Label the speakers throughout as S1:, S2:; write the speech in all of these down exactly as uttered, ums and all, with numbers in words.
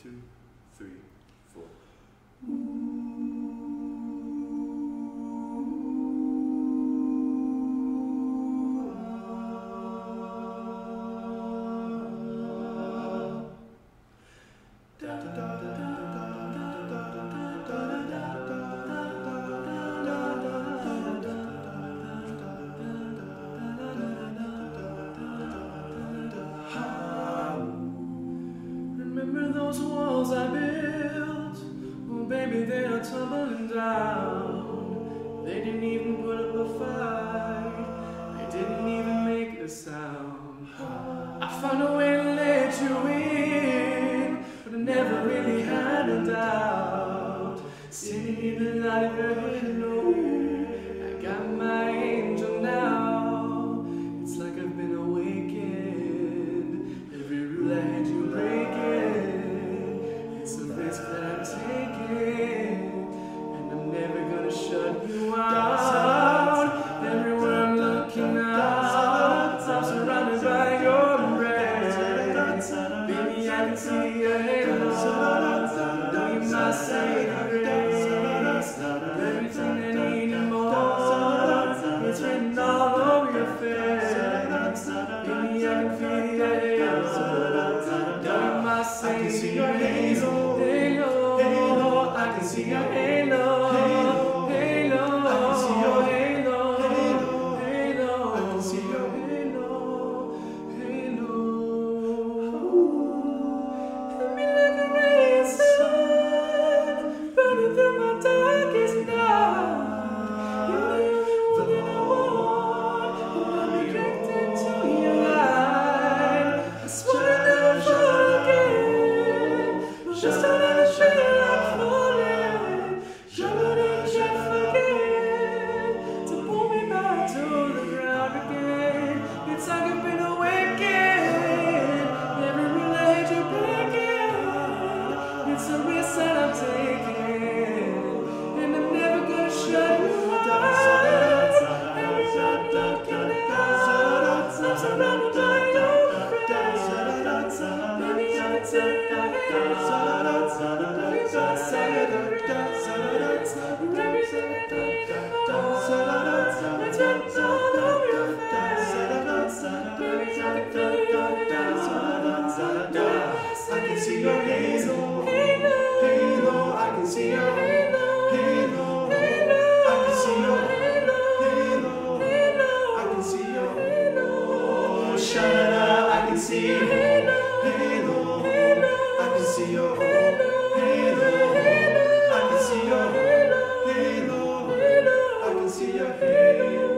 S1: two, three, four.
S2: Remember those walls I built? Oh baby, they are tumbling down. They didn't even put up a fight. They didn't even make a sound. I found a way to let you in, but I never really had a doubt. Sitting in the light of your halo, I got my angel now. It's like I've been awakened. Every rule I had you breaking. It's a risk that I'm taking, and I'm never gonna shut you out. Everywhere I'm looking out, I'm surrounded by your embrace. Baby, I can see your halo. Know you my saving grace. Everything I need and more, it's written all over your face. Baby, I can feel your halo. Know you my saving grace. I can see your halo. Halo, halo. I can see your halo. Halo, halo. I can see your halo. Halo, halo. I can see your halo. Halo. Hit me like a ray of sun, burning through my darkest night. You're the only one that I want, and I'm addicted to your light. I swear I'll never fall again. Just don't ever feel like falling. Your body can't forget to pull me back to the ground again. It's like I've been awakened. Every relay you're breaking. It's a risk that I'm taking, and I'm never gonna shut you out. Every time I'm looking out, I'm surrounded by your grace. Baby, I can tell you I hate you. I say the grace. You're everything I need and more. It's written all over your face. Baby, I can feel your halo.
S1: I can see your halo.
S2: Halo,
S1: Halo, I can see your
S2: halo,
S1: halo.
S2: halo.
S1: I can see your
S2: halo,
S1: halo.
S2: halo.
S1: I can see your
S2: halo.
S1: Sha-la-la, I can see your
S2: Halo,
S1: halo.
S2: halo.
S1: I can see your
S2: halo,
S1: halo. I can see your
S2: halo,
S1: halo.
S2: halo.
S1: I can see your
S2: halo,
S1: halo.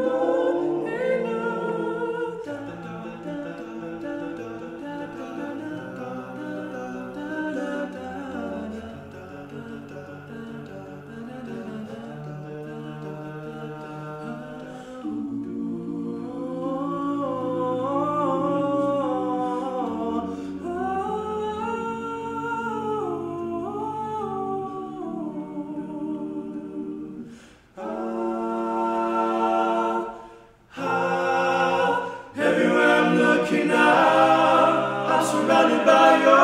S2: Everywhere I'm looking out, I'm surrounded by your